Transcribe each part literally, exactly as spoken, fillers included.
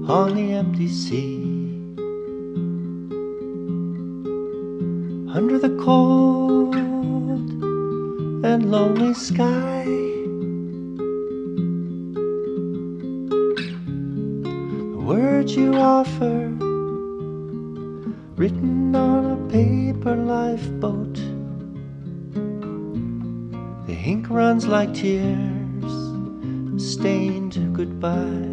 on the empty sea. Under the cold and lonely sky, the words you offer, written on a paper lifeboat. The ink runs like tears, stained goodbye.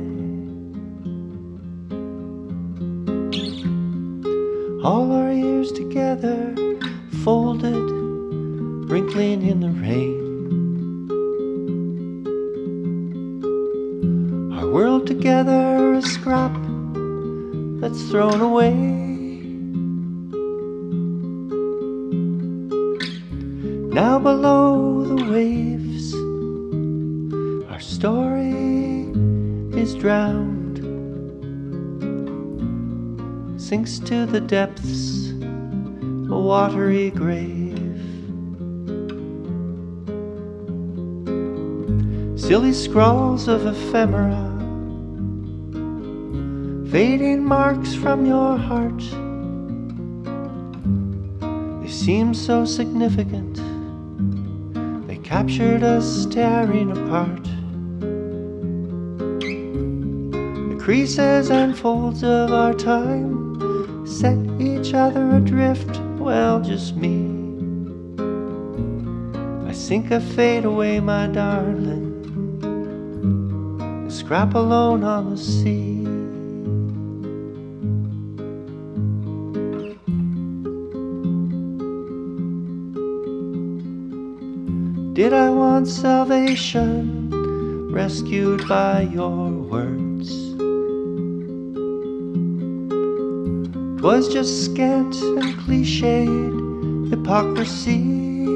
All our years together, folded, wrinkling in the rain. Our world together, a scrap that's thrown away. Now below the waves, our story is drowned, sinks to the depths, a watery grave. Silly scrawls of ephemera, fading marks from your heart. They seem so significant, they captured us tearing apart. The creases and folds of our time set each other adrift, well, just me. I sink, I fade away, my darling, a scrap alone on the sea. Did I want salvation, rescued by your words? 'Twas just scant and cliched hypocrisy,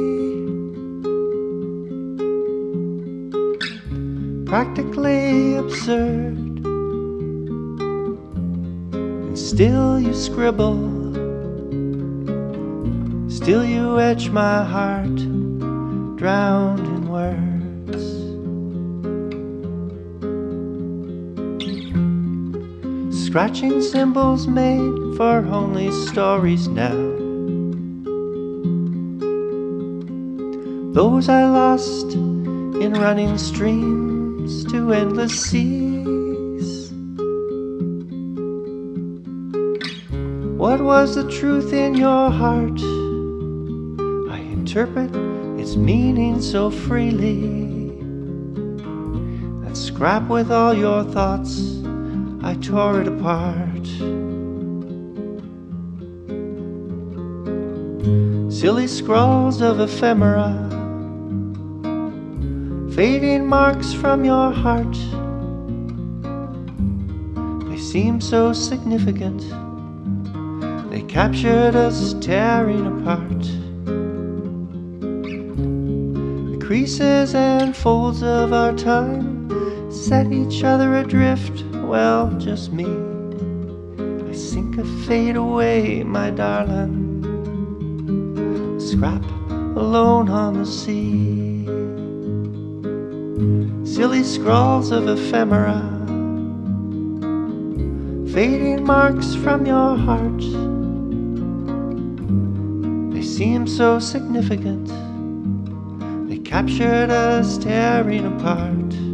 practically absurd. And still you scribble, still you etch my heart, drowned in words. Scratching symbols made for only stories now, those I lost in running streams to endless seas. What was the truth in your heart? I interpret its meaning so freely. That scrap with all your thoughts, I tore it apart. Silly scrawls of ephemera, fading marks from your heart. They seem so significant, they captured us tearing apart. Creases and folds of our time set each other adrift, well, just me. I sink, I fade away, my darling, a scrap alone on the sea. Silly scrawls of ephemera, fading marks from your heart. They seem so significant, they captured us tearing apart.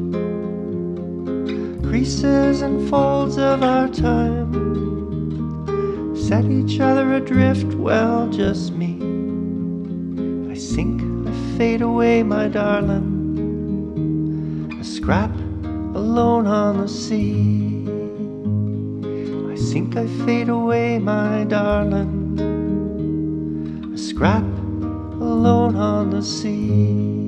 Creases and folds of our time set each other adrift, well, just me. I sink, I fade away, my darling, a scrap alone on the sea. I sink, I fade away, my darling, a scrap alone on the sea.